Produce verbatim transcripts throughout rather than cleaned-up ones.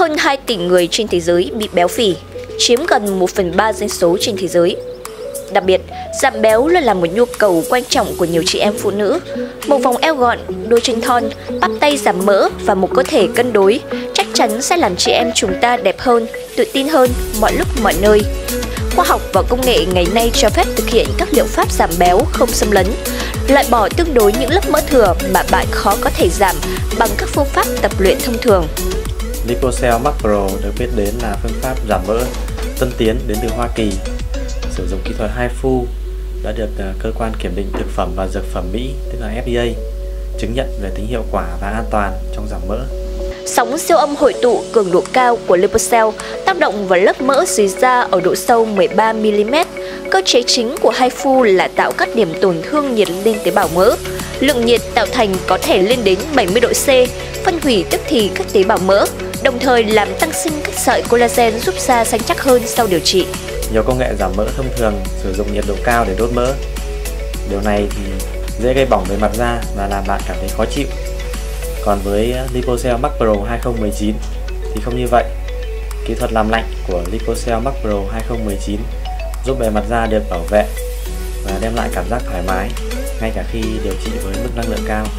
Hơn hai tỷ người trên thế giới bị béo phì, chiếm gần một phần ba dân số trên thế giới. Đặc biệt, giảm béo luôn là một nhu cầu quan trọng của nhiều chị em phụ nữ. Một vòng eo gọn, đôi chân thon, bắp tay giảm mỡ và một cơ thể cân đối chắc chắn sẽ làm chị em chúng ta đẹp hơn, tự tin hơn mọi lúc mọi nơi. Khoa học và công nghệ ngày nay cho phép thực hiện các liệu pháp giảm béo không xâm lấn, loại bỏ tương đối những lớp mỡ thừa mà bạn khó có thể giảm bằng các phương pháp tập luyện thông thường. Lipocell Max Pro được biết đến là phương pháp giảm mỡ tân tiến đến từ Hoa Kỳ, sử dụng kỹ thuật hai phu đã được cơ quan kiểm định thực phẩm và dược phẩm Mỹ, tức là F D A, chứng nhận về tính hiệu quả và an toàn trong giảm mỡ. Sóng siêu âm hội tụ cường độ cao của Lipocell tác động vào lớp mỡ dưới da ở độ sâu mười ba mi li mét. Cơ chế chính của hai phu là tạo các điểm tổn thương nhiệt lên tế bào mỡ. Lượng nhiệt tạo thành có thể lên đến bảy mươi độ C, phân hủy tức thì các tế bào mỡ, đồng thời làm tăng sinh các sợi collagen giúp da săn chắc hơn sau điều trị. Nhiều công nghệ giảm mỡ thông thường sử dụng nhiệt độ cao để đốt mỡ. Điều này thì dễ gây bỏng bề mặt da và làm bạn cảm thấy khó chịu. Còn với Lipocell Max Pro hai không một chín thì không như vậy. Kỹ thuật làm lạnh của Lipocell Max Pro hai không một chín giúp bề mặt da được bảo vệ và đem lại cảm giác thoải mái ngay cả khi điều trị với mức năng lượng cao.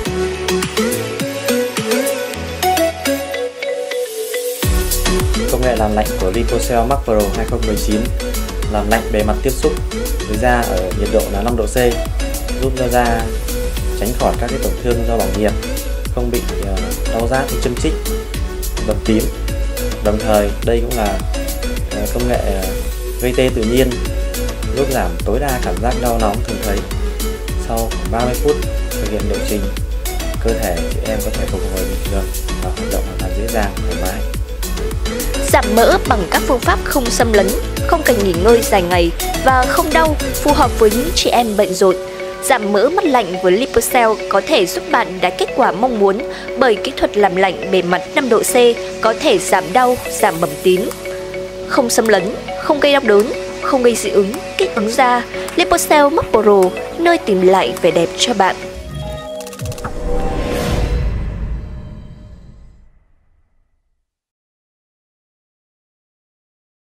Công nghệ làm lạnh của Lipocell Max Pro hai không một chín làm lạnh bề mặt tiếp xúc với da ở nhiệt độ là năm độ C, giúp cho da tránh khỏi các cái tổn thương do bỏng nhiệt, không bị đau rát hay châm chích, bầm tím. Đồng thời đây cũng là công nghệ gây tê tự nhiên, giúp giảm tối đa cảm giác đau nóng thường thấy. Sau khoảng ba mươi phút thực hiện liệu trình, cơ thể chị em có thể phục hồi bình thường và hoạt động hoàn toàn dễ dàng, thoải mái. Giảm mỡ bằng các phương pháp không xâm lấn, không cần nghỉ ngơi dài ngày và không đau, phù hợp với những chị em bận rộn. Giảm mỡ mắt lạnh với Lipocell có thể giúp bạn đạt kết quả mong muốn bởi kỹ thuật làm lạnh bề mặt năm độ C có thể giảm đau, giảm bầm tím. Không xâm lấn, không gây đau đớn, không gây dị ứng, kích ứng da. Lipocell Max Pro, nơi tìm lại vẻ đẹp cho bạn.